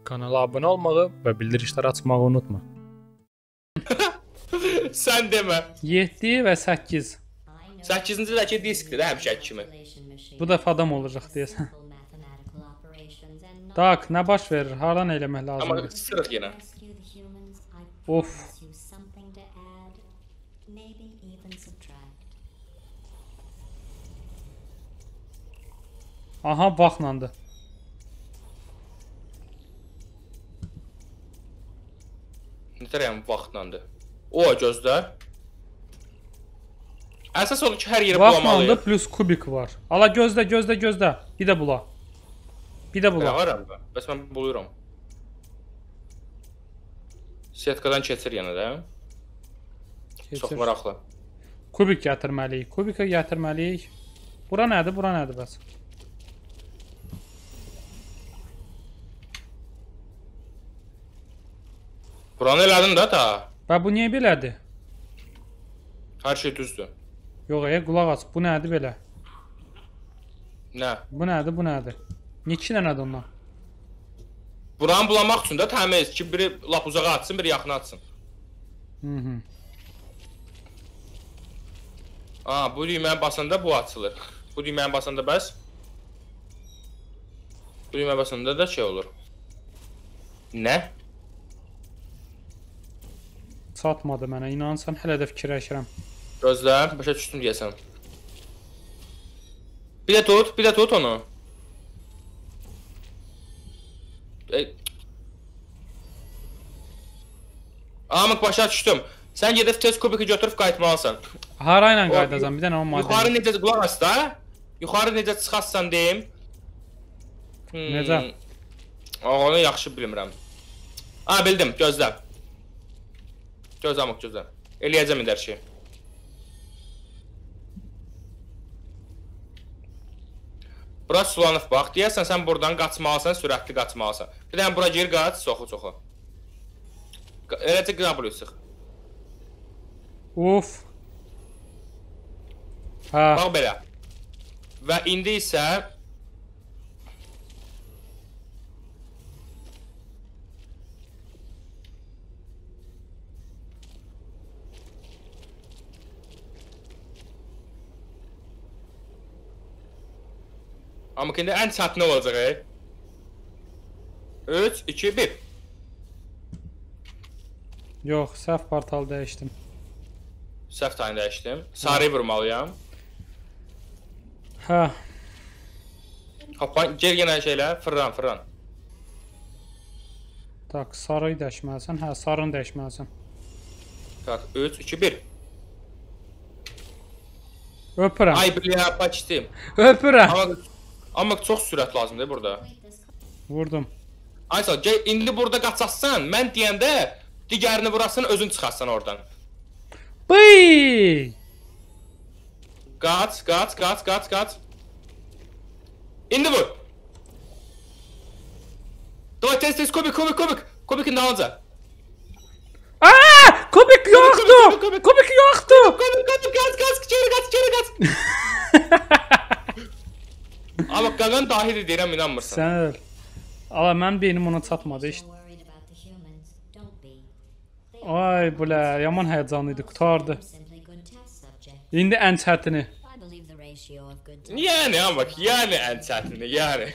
Kanala abunə olmağı və bildirişləri açmağı unutma. Sən demə. 7 və 8. 8-ci dəki diskdir də həmişəki kimi. Bu dəfə adam olacaq deyəsən. Tak, nə baş verir? Hardan eləmək Amma lazımdır? sırıq yenə. Of. Aha, vaxtlandı. Nətərəm vaxtlandı. O, gözlə. Əsas odur ki, hər yeri Vaxtlandı bulamalıyıq. plus kubik var. Ala gözlə, gözlə, gözlə. Bir də bula. Bir də Nə bula. varam da? Bəs mən buluyorum. Setkadan keçir yenə də. Çox Keçir. maraqlı. Kubik gətirməliyik. Kubikə gətirməliyik. Bura nədir? Bura nədir bəs? Buranı elədin də ta. Və bu niyə belədir? Hər şey düzdür. Yox, qulaq as. Bu nədir belə? Nə? Bu nədir? Bu nədir? Neçə dənədir ondan? Buranı bulamaq üçün də təmiz ki, biri lap uzağa atsın, biri yaxına atsın. Mhm. Aa, bu düyməni basanda bu açılır. Bu düyməni basanda bəs. Bu düyməni basanda da şey olur. Nə? Çatmadı mənə. İnansan hələ də fikirləşirəm. Gözlə, başa düşdüm deyəsən. Bir də tut onu. Amıq başa düşdüm. Sən gedib tez kubiki götürüb qayıtmalısan. Harayla qaydacam? Bir dənə o Yuxarı maddə. necə qulaq as da? Yuxarı necə çıxarsan deyim. Necə? Onu yaxşı bilmirəm. Ha, bildim, gözlə. Gözlə amıq, gözlə. Eləyəcəm hər şey. Burası sulanıb bax. Deyəsən sən buradan qaçmalısan, sürətli qaçmalısan. Bir dənə bura gir qaç, soxu. Eləcə qırabılıq sıx. Uf. Ha. Bax belə. Və indi isə amma indi ən çətin olacaq. 3, 2, 1. Yox, səhv portal dəyişdim. Səhv tayını dəyişdim. Sarıyı vurmalıyam. Hə. Hoppa, gel yenə şeylə, fırlan. Tak, sarıyı dəyişməlisən. Hə, sarını dəyişməlisən. Tak, 3, 2, 1. Öpürəm. Ay, bilə, başdım. Öpürəm. Amma çox sürət lazımdır burada. Vurdum. Ay sağ, gel, indi burada qaçasan, mən deyəndə digərini vurasın, özün çıxarsan oradan. Bıy! Qaç. İndi vur. Davay, tez, kubik. Kubikin dalınca. Aa! Kubik yoxdur! Kubik. Kubik yoxdur! Qaç, içeri qaç. Amma qaqan dahidir deyirəm, inanmırsan. Sən öl. Ala, mənim beynim ona çatmadı işte. Ay, bulə, yaman həyəcanlı idi, qutardı. İndi ən çətini. Yəni, amma yəni ən çətini, yəni.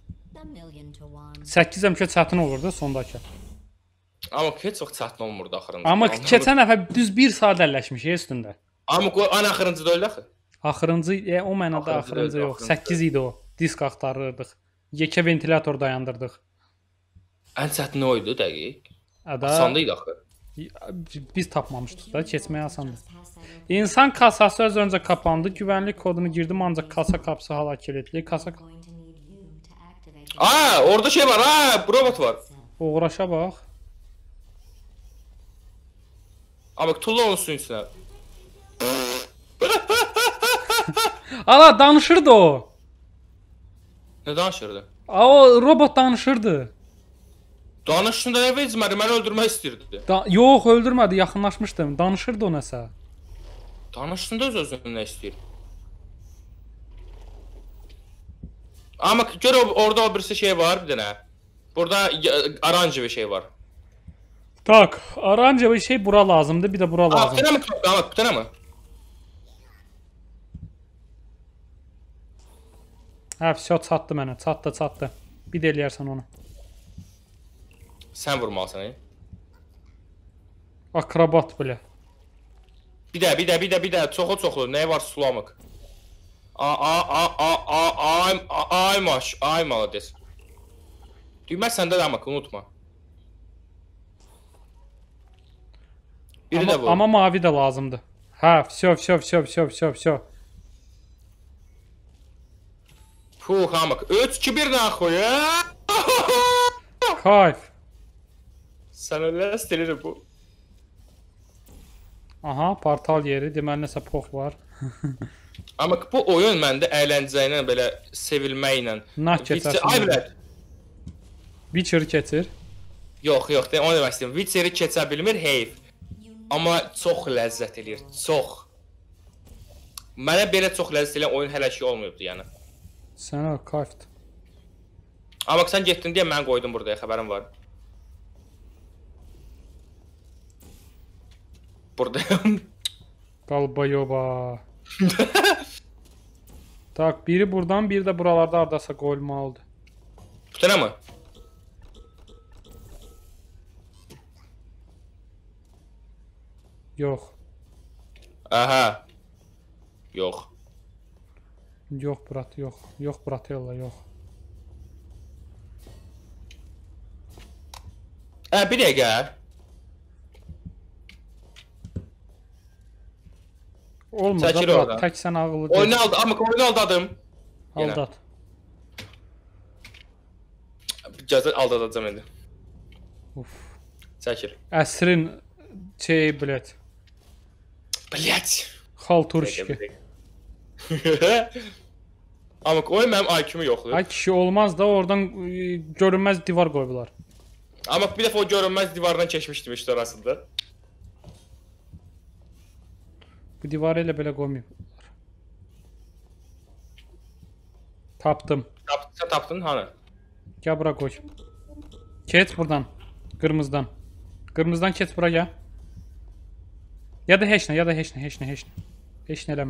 8 həmişə çətin olurdu sondakı. Amma heç çox çətin olmurdu axırında. Amma keçən dəfə düz 1 saat əlləşmiş üstündə. Amma ən axırıncı da öyle axı. Axırıncı, o mənada axırıncı yox, 8 idi o. Disk axtarırdıq. Yekə ventilator dayandırdıq. Ən çətini o idi dəqiq. Ada. Asan idi axı. Biz tapmamışdıq da, keçmək asandır. İnsan kasası öz öncə kapandı. Güvənlik kodunu girdim, ancaq kasa qapısı hala kilitli. Aa, orada şey var, robot var. Uğraşa bax. Amma tulla onun suyun içinə. Ala, danışırdı o. Nə danışırdı? O robot danışırdı. Danışında nə vecməri, məni öldürmək istəyirdi. Yox, öldürmədi, yaxınlaşmışdım. Danışırdı o nəsə. Danışında öz-özünə nə istəyir? Amma gör orada o birisi şey var bir dənə. Burada oranjı bir şey var. Tak, aranca bir şey bura lazımdı, bir de bura Aa, lazım. bir tane mi knopka? Ama bir tane mi? Hə, все, çatdı mənə, çatdı. Bir də eləyərsən onu. Sen vurmalısan. Akrobat belə. Bir də. Çoxlu. Nəyi var sulamıq? Ay malades. Düymə səndə də amaq, unutma. Biri də bu. Amma mavi də lazımdı. Hə, все. Puh, amaq. 3, 2, 1 naxoy. Kayf. Sən öyle istəyir bu. Aha, portal yeri, deməli nəsə pox var. Amma bu oyun məndə əyləncəylə belə sevilməklə. Nah keçərsən. Ay bilət. Witcher keçir. Yox, onu demək istəyirəm. Witcher-i keçə bilmir, heyf. Amma çox ləzzət eləyir, çox. Mənə belə çox ləzzət eləyən oyun hələ ki olmayıbdı, yəni. Sənə kayfdır. Amma sən getdin deyə mən qoydum burada, xəbərim var. Buradayım. Qalbayoba. Tak, biri buradan, biri də buralarda ardasa qoyulmalıdır. Bu tane mi? Yox. Aha. Yox. Yox, brat, yox. Yox, bratella, yox. Bir dəqiqə. Olmaz da, Çəkil brat, oradan. tək sən ağıllı Oyunu deyil. aldı, amma oyunu aldadım. Yenə. Aldat. Cəzə aldadacam indi. Uf. Çəkil. Əsrin şey, blət. Blять. Xalturşki. Amma oyun mənim IQ-mu yoxdur. Ay kişi, olmaz da, oradan görünməz divar qoydular. Amma bir dəfə o görünməz divardan keçmişdim işte orasında. Bu divarı elə belə qoymayıblar. Tapdım. Sən tapdın hanı? Gəl bura qoy. Keç buradan. Qırmızıdan. Qırmızıdan keç bura gəl. Ya da heç nə. Heç nə eləmə.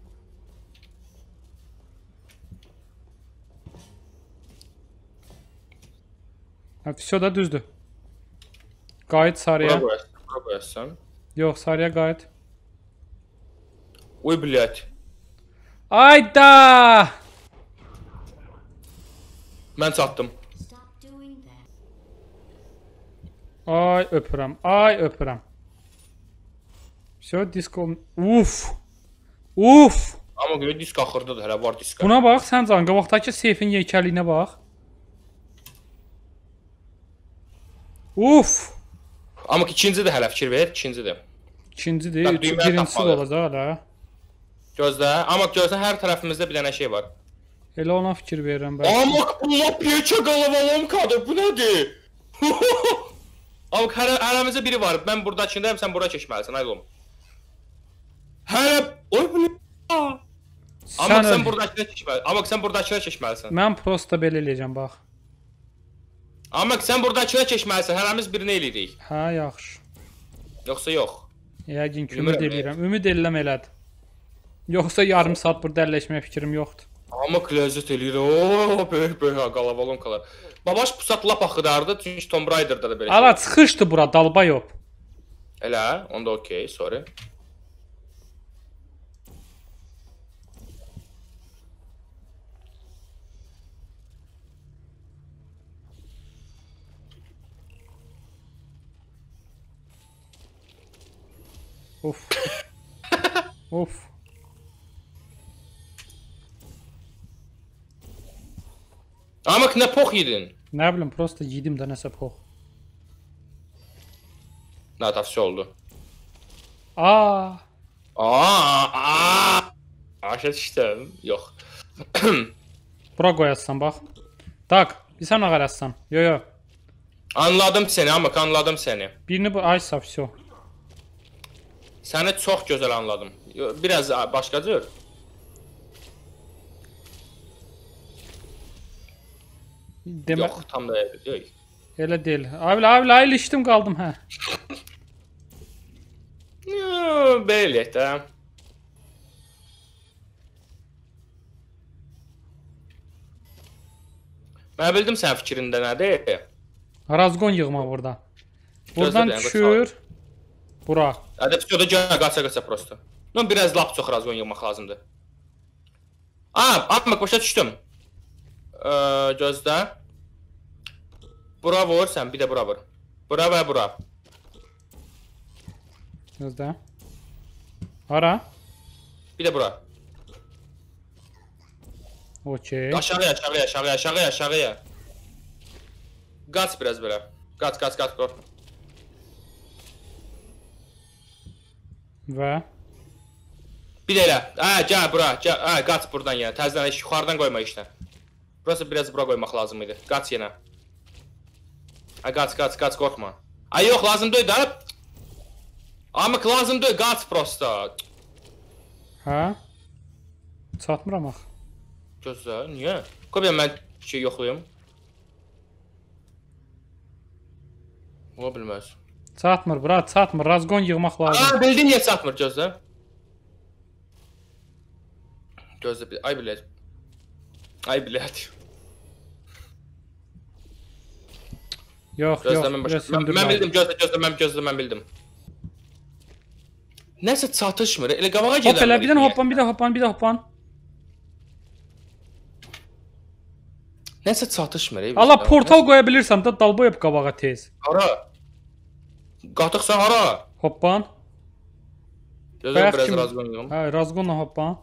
Ha, все da düzdür. Qayıt sarıya. Bura qoyarsan. Yox, sarıya qayıt. Uy blять. Ayda! Mən çatdım. Ay öpürəm. Все, disko. Uf! Amma görə disk axırdadır, hələ var disk. Buna bax, sən can, qabaqdakı seyfin yekəliyinə bax. Uf! Amma ikinci də hələ fikir ver, ikinci də. İkincidir, Bak, düyməni birincisi də tapmalı. olacaq hələ. Gözlə, amma gözlə hər tərəfimizdə bir dənə şey var. Elə ona fikir verirəm bəlkə. Amma bu lapiyečə qalavalomkadır, bu nədir? Amma hərəmizdə biri var, mən buradakındayım, sən bura keçməlisən, aydın. Oy bu nə? Amma sən buradakına keçməlisən, amma sən buradakına keçməlisən. Mən prosta belə eləyəcəm, bax. Amma sən buradakına keçməlisən, hərəmiz birini eləyirik. Hə, yaxşı. Yoxsa yox. Yəqin ki, Bilmirəm, ümid eləyirəm. Ümid eləm elədi. Yoxsa yarım saat burada əlləşməyə fikrim yoxdur. Amma klozet eləyir, ooo, böyük qalavalomkalar. Babaş pusat lap axıdardı, çünki Tomb Raider'da da belə şey. Ala, çıxışdı bura, dalbayop. Elə, onda okey, sorry. Of. Of. Amma nə pox yedin? Nə bilim, prosta yedim də nəsə pox. Nə tavsiyə oldu? Aa. Aşağı düşdüm. Yox. Bura qoyassan, bax. Tak, bir sən ağarassan. Yo. Anladım seni, amma anladım seni. Birini bu, aysa, все. Səni çox gözəl anladım. Biraz başqa cür. Demək Yox, tam da yox. elə deyil. Abi, ilişdim qaldım, hə. Belə də. Mən bildim sənin fikrində nədir? Razgon yığmaq burada. Buradan Gözlə, düşür. Bura. Hadi pseudo qaça prosto. No biraz lap çox razgon yığmaq lazımdır. Bak başa düşdüm. Gözlə. Bura vur, sən bir də bura vur. Bura və bura. Gözlə. Ara. Bir də bura. Okey. Aşağıya. Qaç biraz belə. Qaç. Və Bir də elə. Gəl bura. Qaç buradan yenə. Təzədən yuxarıdan qoyma işlə. Burası biraz bura qoymaq lazım idi. Qaç yenə. Qaç, qorxma. Yox, lazım deyil da. Amıq lazım deyil, qaç prosto. hə? Çatmıram axı. Gözlə, niyə? Qoy mən şey yoxlayım. Ola bilməz. Çatmır, bura çatmır. Razgon yığmaq lazım. Bildin niyə çatmır, gözlə. Gözlə, ay bilət. Yox, Gözlə, mən bildim, gözlə, mən bildim. Nəsə çatışmır, elə qabağa Hop elə, bir də hoppan. Nəsə çatışmır. Allah, portal qoya bilirsən də dalboy yap qabağa tez. Hara? Qatıqsan hara? Hoppan. Gözlə, biraz razgon yığım. Hə, razgonla hoppan.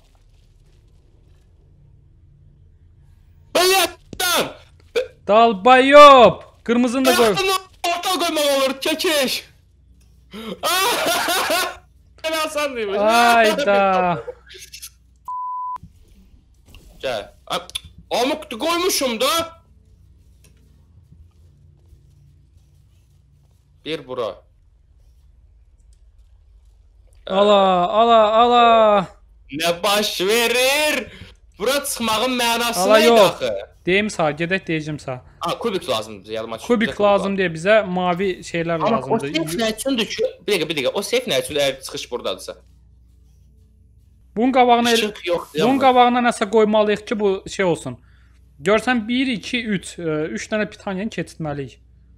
Bayatdan! Dalbayop. Qırmızını da qoy. Portal qoymaq olur, çəkiş. Mən asan deyim. Ayda. Gəl. Amıq qoymuşum da. Bir bura. Ala. Nə baş verir? Bura çıxmağın mənası Ala neydi yox. axı? Deyim sağ, gedək deyəcəm sağ. Kubik lazımdır bizə, yadıma düşdü. Kubik lazım deyə bizə mavi şeylər Amma o lazımdır. seyf nə üçündür ki? Bir dəqiqə. O seyf nə üçündür əgər çıxış buradadırsa? Bunun qabağına İşıq yox. bunun qabağına nəsə qoymalıyıq ki, bu şey olsun. Görsən 1 2 3 3 dənə pitaniyanı keçirtməliyik.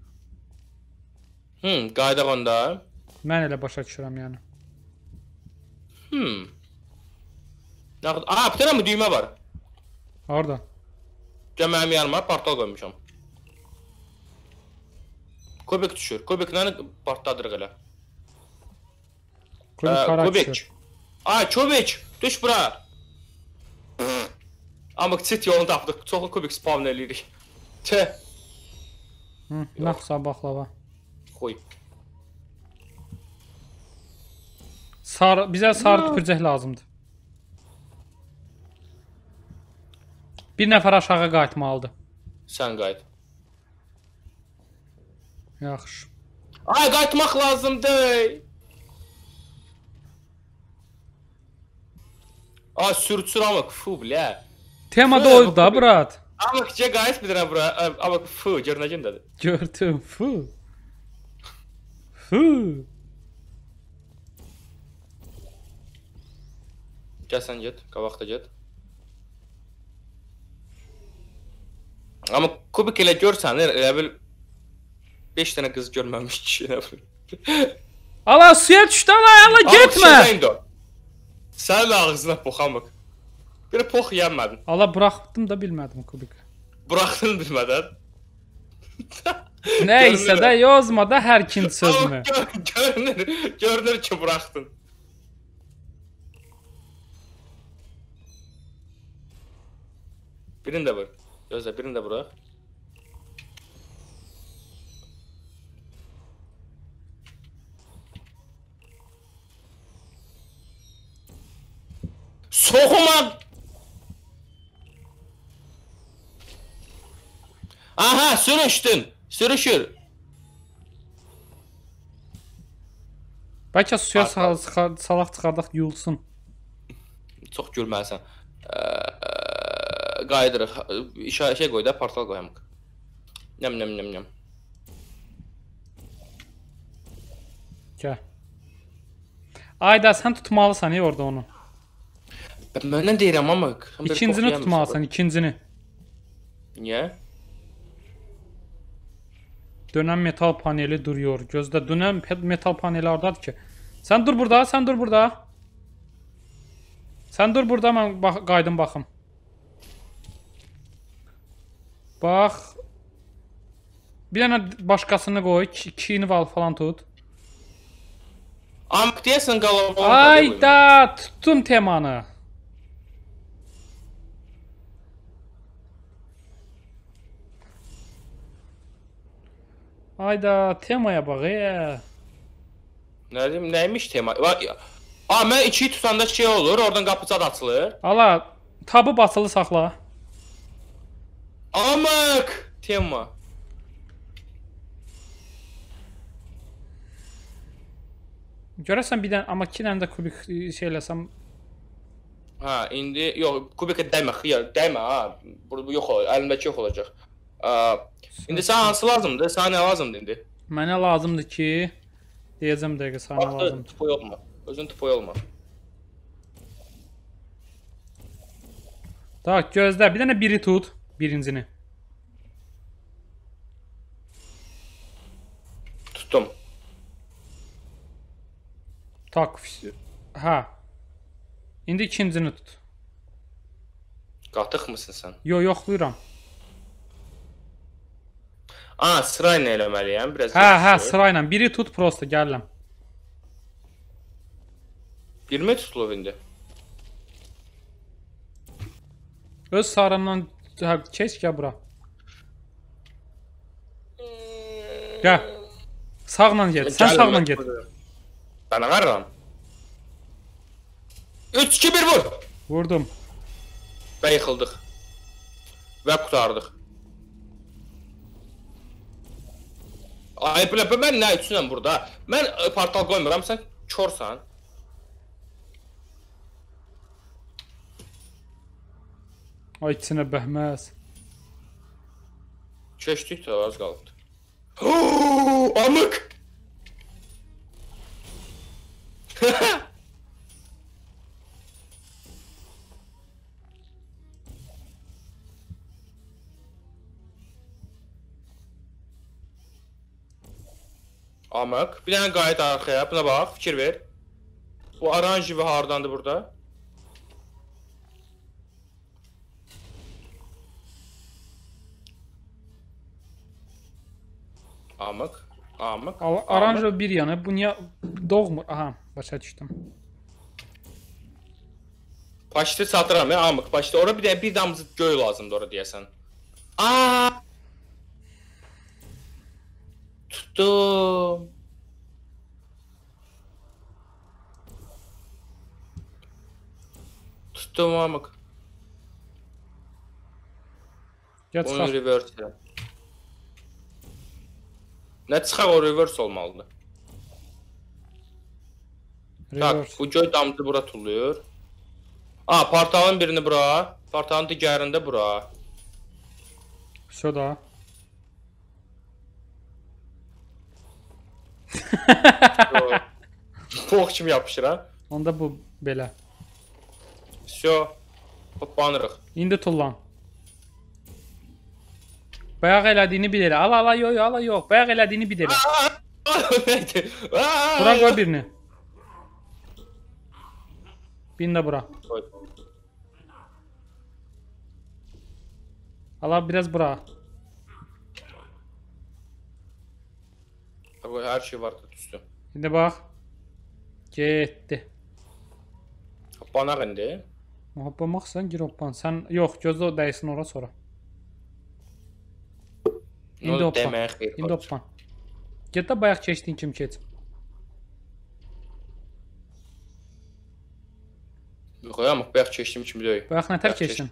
Qaydaq onda. Mən elə başa düşürəm yəni. Bir dənə mi düymə var? Orada. Gəl mənim yanıma portal qoymuşam. Kubik düşür. Kubiklə partladırıq elə. Kubik. Kubik, düş bura. Amma çit yolunu tapdıq. Çoxlu kubik spawn eləyirik. Naxsa baxlava. Xoy. Bizə sarı tüpürcək lazımdır. Bir nəfər aşağı qayıtmalıdır. Sən qayıt. Yaxşı. Qayıtmaq lazımdır. Sürütsür amıq. Fu, bilə. Temada oydu da, brat. Amıq, qayıt bir dənə bura. Amıq, fu, görünəcəndədir. Gördüm, fu. Gəl sən get, qabaqda get. Amma kubik elə görsən, elə bil 5 dənə qız görməmiş kişi elə bil. Ala, suya düşdü, ala, getmə. Sənin ağzına pox amıq. Bir pox yənmədin. Ala, buraxdım da bilmədim kubik. Buraxdın bilmədən. Nəysə də yazma da hər kim sözünü. Görünür ki, buraxdın. Birini də vur. Gözlə, birini də burax. Soğuma! Aha, sürüşdün. Sürüşür. Bəlkə suya salaq çıxardaq yulsun. Çox gülməlisən. Qayıdırıq. Şey qoy da, portal qoyamıq. Nem nem nem nem. Gəl. Ayda sən tutmalısan orada onu. Ben məndən deyirəm amma. İkincini tutmalısan, ikincini. Niyə? Dönən metal paneli duruyor. Gözdə dönən metal paneli hardadır ki? Sən dur burada, sən dur burada. Sən dur burada, mən qaydım baxım. Bax. Bir dənə başqasını qoy, 2 val falan tut. Amk deyəsən qalava. Ayda, tuttum temanı. Ayda, temaya bax. Nə deyim, nəymiş tema? Aa, mən 2-yi tutanda şey olur, oradan qapıcad açılır. Ala, tabı basılı saxla. Amk tema. Görəsən bir dənə, amma 2 dənə də kubik şey eləsəm. Ha, indi yox, kubika dəymə, xiyar, dəymə ha. Bu yox olur, əlimdəki yox olacaq. İndi sən hansı lazımdır? Sənə nə lazımdır indi? Mənə lazımdır ki, deyəcəm dəqiqə sənə lazımdır. Tupoy olma. Özün tupoy olma. Tak, gözlə, bir dənə biri tut, birincini. Tuttum. Tak, hə. İndi ikincini tut. Qatıq mısın sən? Yoxlayıram. Aa, sırayla eləməliyəm, biraz. Hə, sırayla. Biri tut prosta, gəlirəm. Birimi tutulub indi. Öz sarımdan keç gəl bura. Gəl. Sağla get. Sən sağla get. Ben ağarram. 3-2-1 vur. Vurdum. Və yıxıldıq. Və qutardıq. Ay, mən nə üçünəm burada? Mən portal qoymuram, sən körsən. Ay, içinə bəhməz. Keçdik də, az qalıbdı. Amık! Amık. Bir dənə qayıt arxaya, buna bax, fikir ver. Bu oranjivi hardandır burada? Amık. Amık. Oranjov bir yanı, bu niyə doğmur? Aha, başa düşdüm. Paştı satıram ya, amık. Paştı. Ora bir damcı göy lazımdır ora deyəsən. Aa! Tuttum. Tuttum amık. Gəl Onu çıxar. reverse edirəm. Nə çıxaq o reverse olmalıdır. Tak, Reverse. bu göy damcı bura tulluyor. Aa, portalın birini bura, portalın digərində bura. Şo da. Pox kimi yapışır ha. Onda bu belə. Всё. Hoppanırıq. İndi tullan. Bayaq elədiyini bil elə. Ala, yox, ala, yox. Bayaq elədiyini bil elə. Bura qoy birini. Birini də bura. Ala, biraz bura. Hər şey var da düşdü. İndi bax. Getdi. Hoppanaq indi. Hoplamaqsan, gir hoppan. Sən, yox, gözlə o dəysin ora sonra. İndi hoppan. Demək xeyir. İndi hoppan. Get də bayaq keçdiyin kimi keç. Yox, amma bayaq keçdiyim kimi deyil. Bayaq nətər keçdin?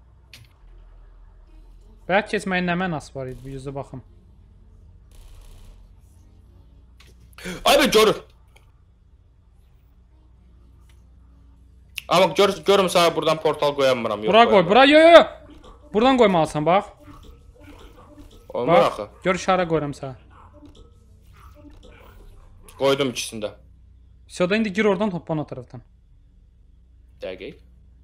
Bayaq keçməyin nə mənası var idi? Bir yüzə baxım. Ay be görür. Amma görüm sənə buradan portal qoyamıram. Bura qoy, bura, yo. Buradan qoymalısan, bax. Olmur Bax, axı. gör işarə qoyuram sənə. Qoydum ikisində. Soda indi gir oradan toplan o tərəfdən. Dəqiq.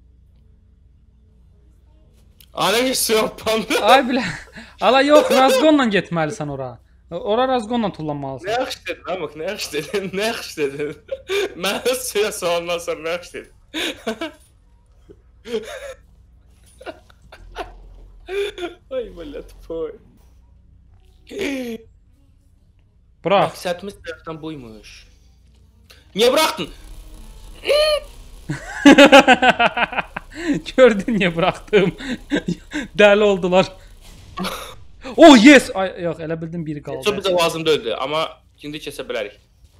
Ana geçsin pandı. Ay bilə. Ala yox, razgonla getməlisən ora. Ora razgonla tullanmalısan. Ne yaxşı dedin amıq, ne yaxşı dedin, ne yaxşı dedin. Mən suya soğandan sonra ne yaxşı dedin. Ay millet boy. Bırax. Məqsədimiz tərəfdən buymuş. Niye bıraktın? Gördün niyə buraxdım? Dəli oldular. Oh yes! Ay yox, elə bildim biri qaldı. Çok bize lazım değildi ama şimdi kesə bilərik.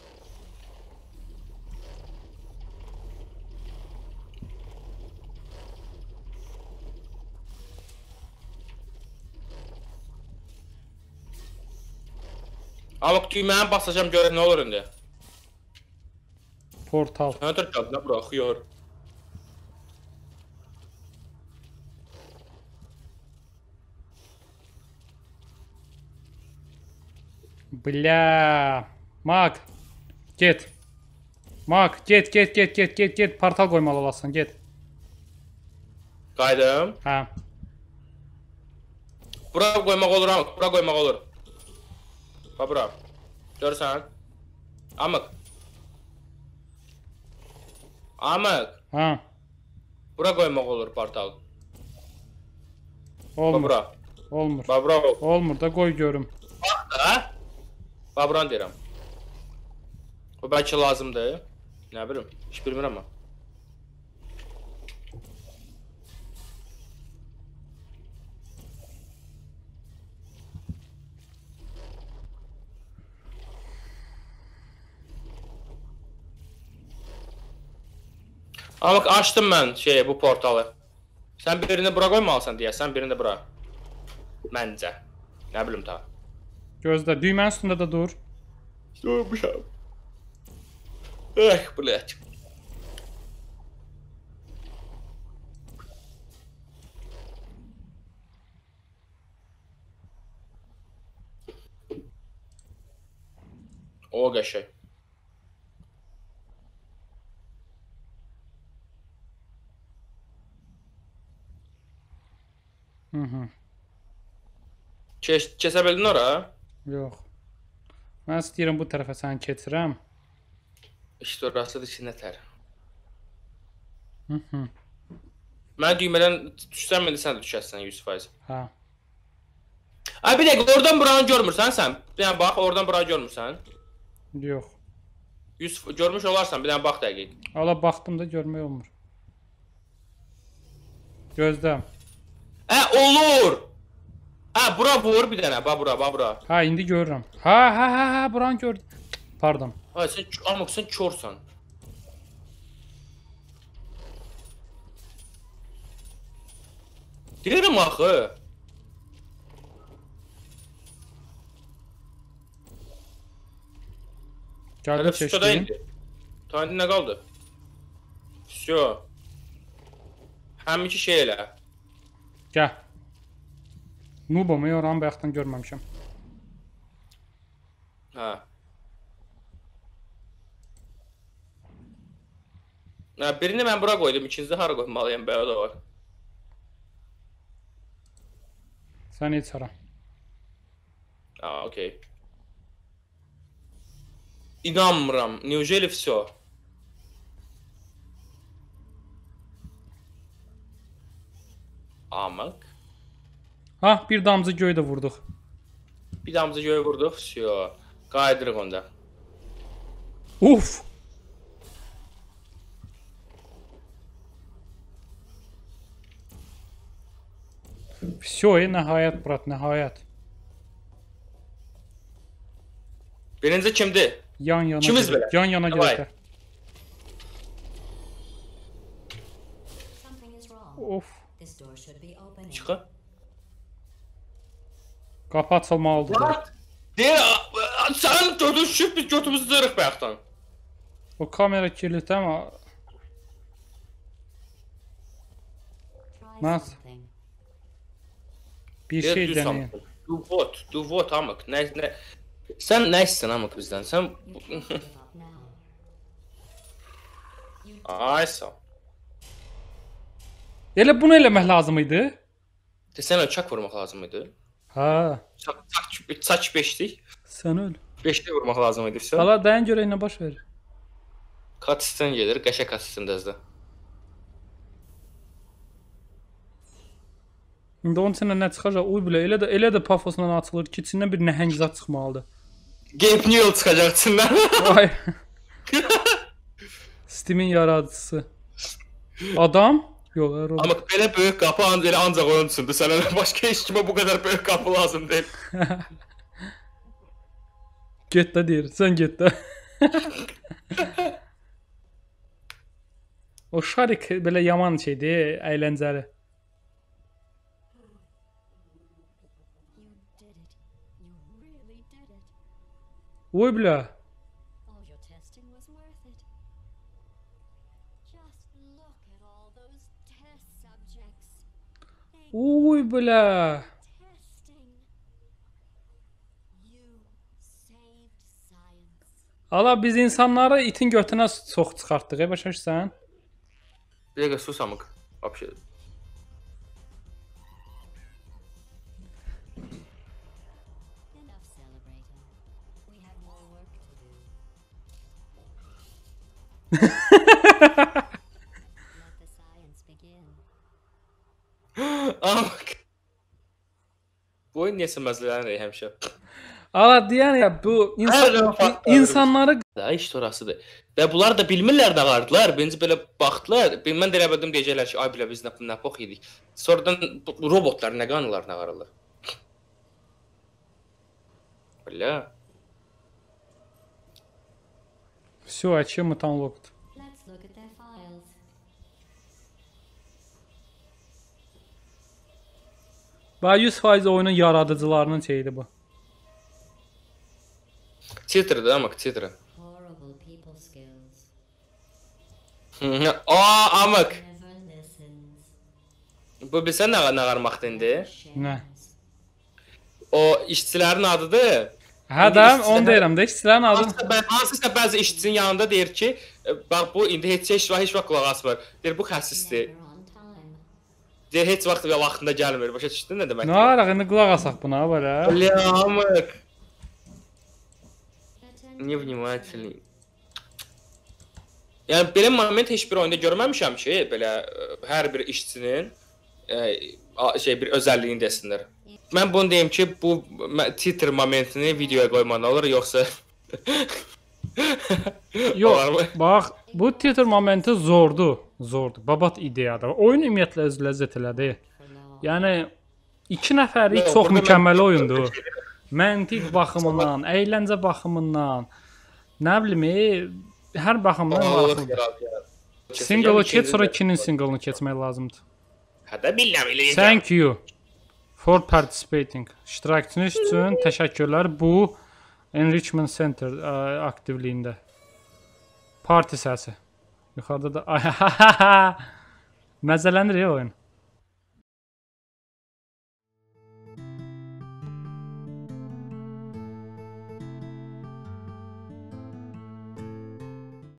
Ama düyməni basacağım görək ne olur indi. Portal. Sənə tər kağıdına bıraxıyor. Bля. Mak. Get. Mak, get. Portal qoymalı olasın, get. Qaydım. Hə. Bura qoymaq olur amıq, bura qoymaq olur. Bax bura. Görürsən? Amıq. Amıq. Hə. Bura qoymaq olur portal. Bax Olmur. bura. Olmur. Bax bura. Olmur da qoy görüm. Ha? Bax buranı deyirəm. O bəlkə lazımdır. Nə bilim, heç bilmirəm amma. Amma açdım mən bu portalı. Sən birini bura qoymalısan deyəsən, birini də bura. Məncə. Nə bilim ta. Gözlə, düymənin üstündə də dur. Durmuşam. Eh, blять. O qəşəng. Kesə bildin ora? Yox. Mən istəyirəm bu tərəfə səni keçirəm. İşte orasıdır ki, nətər. Mən düymədən düşsəm, indi sən də düşərsən 100%. Hə. Ay bir dəqiqə, oradan buranı görmürsən sən? Bir dənə bax, oradan buranı görmürsən? Yox. 100 görmüş olarsan, bir dənə bax dəqiq. Ala baxdım da görmək olmur. Gözlə. Olur! Bura vur bir dənə, bax bura, bax bura. Ha, indi görürəm. Ha, buranı gördüm. Pardon. Ay, sən körsən. Deyirəm axı. Gəldim Hələ füsoda keçdim. indi. Ta indi nə qaldı? Füso. Həminki şey elə. Gəl. Nubomu yoran bayaqdan görməmişəm. Hə. Birini mən bura qoydum, ikincisi hara qoymalıyam, bəyə da var. Sən heç hara. Okey. İnanmıram. Neujeli всё? Amıq. Ha, bir damcı göydə vurduq. Bir damcı göyə vurduq, всё. Qaydırıq onda. Uf. Всё, nəhayət brat, nəhayət. Birinci kimdir? Yan yana. İkimiz belə. Yan yana Davay. gedək. Of. Çıxı. Qapı açılmalıdır. What? Deyir, sən götür şüb, biz götümüzü dırıq bayaqdan. O kamera kilitli ama nasıl? Bir Deyir, şey düz deneyim. sandım. Do what amık. Nə sən nə istəsən amık bizdən? Sən Ay sağ. Elə bunu eləmək lazım idi. Sən uçaq vurmaq lazım idi. Ha, Saç 5'lik. sən öl. 5'lik vurmaq lazım idi. Valla dayan görək nə baş verir. Katistan gelir, qəşəng katistan dəzdə. İndi onun içindən nə çıxacaq? Uy bilə, elə də pafosla açılır ki, içindən bir nəhəng zat çıxmalıdır. Gabe Newell çıxacaq içindən. Vay. Steam'in yaradıcısı. Adam? Yox, robot. Amma belə böyük qapı ancaq onun üçündür. Sənə başqa heç kimə bu qədər böyük qapı lazım deyil. Get də deyir, sən get də. O şarik belə yaman şeydir, əyləncəli. Uy bilə. All your testing was worth it. Just look at all those test subjects. Uy bilə. Testing. You saved science. Ala biz insanları itin götünə çox çıxartdıq, başa düşürsən? Bir dəqiqə sus amıq. Vapşe. Enough celebrating. We have more work to do. Let the science begin. Amıq. Bu oyun niyə səməzlənir həmişə? Ala deyən ya bu insanları Da iş orasıdır. Və bunlar da bilmirlər nə vardılar. Birinci belə baxdılar. Mən də elə bildim deyəcəklər ki, ay bilə biz nə pox idik. Sonradan robotlar nə qanırlar, nə qarırlar. Bilə. Всё, achievement unlocked. Let's look at their files. Bax 100% oyunun yaradıcılarının şeyidir bu. Titrdir amıq, titr. Horrible people skills. Aa, amıq. Never listens. Bu bilsən nə qarmaqdır indi? Nə? O işçilərin adıdır. Hə də onu deyirəm də işçilərin adı. Hansısa bəzi işçinin yanında deyir ki, bax bu indi heç vaxt qulaq asmır. Deyir bu xəsisdir. Never on time. Deyir heç vaxt vaxtında gəlmir. Başa düşdün nə demək? Nə araq indi qulaq asaq buna belə. Amıq. Attend Невнимательный. Yəni belə moment heç bir oyunda görməmişəm ki, belə hər bir işçinin bir özəlliyini desinlər. Mən bunu deyim ki, bu titr momentini videoya qoymalı olur, yoxsa Yox, bax bu titr momenti zordur. Babat ideyadır. Oyun ümumiyyətlə öz ləzzət elədi. for law. Yəni 2 nəfərlik Yox, çox burada mükəmməl mən- oyundur. Məntiq baxımından, əyləncə baxımından, nə bilim, hər baxımdan maraqlıdır. Single-ı keç, sonra 2-nin single-ını keçmək lazımdır. Hətta bilmirəm. Thank you for participating. İştirakçınız üçün təşəkkürlər bu Enrichment Center aktivliyində. Parti səsi. Yuxarıda da məzələnir ya oyun.